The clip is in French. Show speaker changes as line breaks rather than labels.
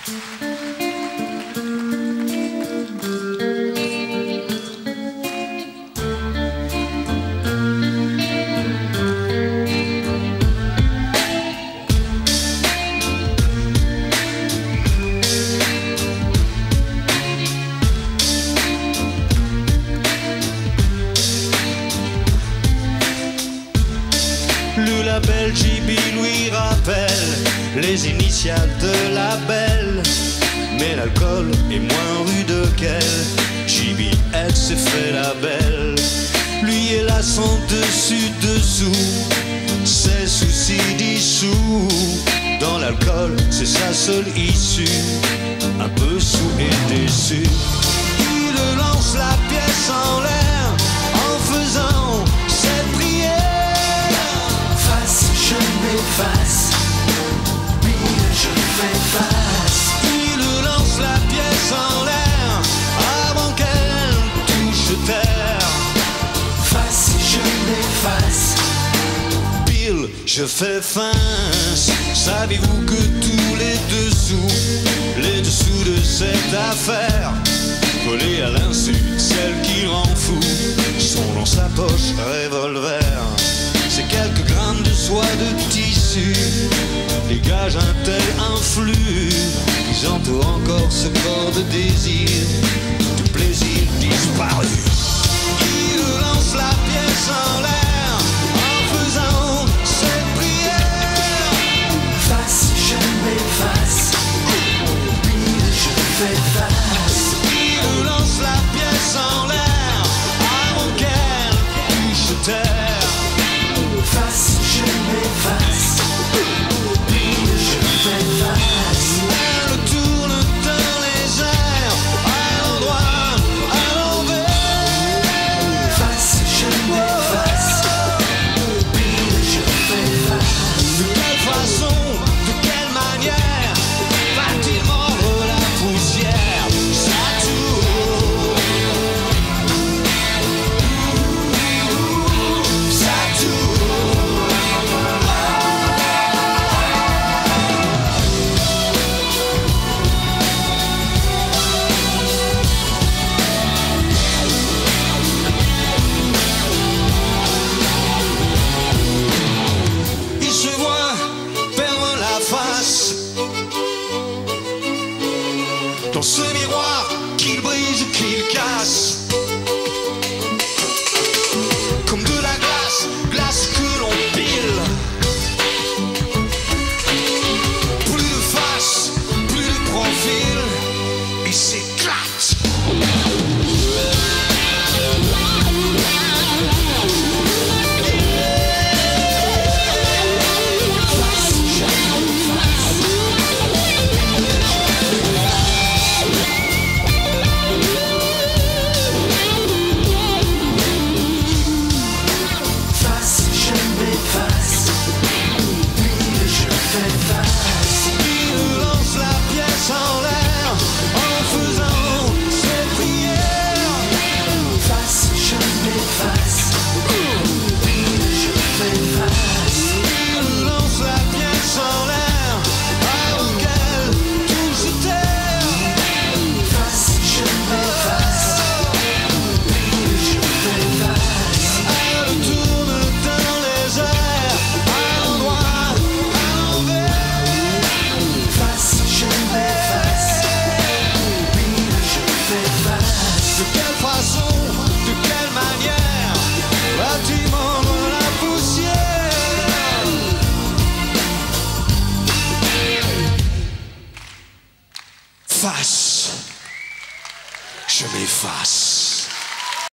Le label JB lui rappelle les initiales de la belle, mais l'alcool est moins rude qu'elle. JB, elle s'est fait la belle. Lui est là sans dessus-dessous, ses soucis dissous. Dans l'alcool, c'est sa seule issue. Un peu sous et déçu, il lance la pièce en l'air en faisant cette prière.
Je m'efface, pile je fais face.
Il lance la pièce en l'air avant qu'elle touche terre.
Face, je m'efface,
Pile, je fais face. Savez-vous que tous les dessous de cette affaire, collés à l'insu, celle qui rend fou, sont dans sa poche revolver. C'est quelques grammes de soie de tissu dégagent un tel influx qu'ils entourent encore ce corps de désir, de plaisir disparu. Il lance la pièce en l'air en faisant cette prière.
face, je m'efface, pile je fais face.
Il lance la pièce en l'air avant qu'elle touche terre.
Face, je m'efface, pile je fais face.
Elle tourne dans les airs, à l'endroit, à l'envers.
Face, je m'efface, pile je fais face.
De quelle façon, de quelle manière va-t-il mordre la poussière? Ça tourne, ça tourne. Il se voit perdre la face dans ce miroir qu'il brise, qu'il casse. Comme de la glace, glace que l'on pile. Plus de face, plus de profil, il s'éclate.
Face, je m'efface, pile je fais face.
Il lance la pièce en l'air en faisant ses prières.
Face, je m'efface, pile je fais face.
Il lance la pièce en l'air avant qu'elle touche terre.
Face, je m'efface, pile je fais face.
Elle tourne dans les airs, à l'endroit, à l'envers.
Face, je m'efface, pile je fais face.
De quelle façon, de quelle manière va-t-il mordre la poussière? Face, je m'efface.